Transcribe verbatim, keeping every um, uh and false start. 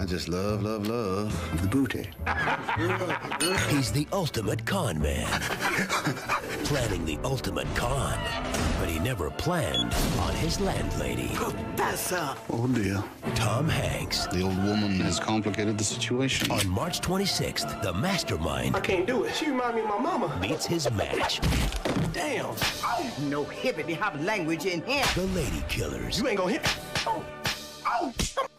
I just love, love, love the booty. He's the ultimate con man. Planning the ultimate con. But he never planned on his landlady. Professor! Oh, dear. Tom Hanks. The old woman has complicated the situation. On March twenty-sixth, the mastermind... I can't do it. She remind me of my mama. ...meets his match. Damn. No hippity-hop language in here. The Ladykillers. You ain't gonna hit me. Oh. Oh.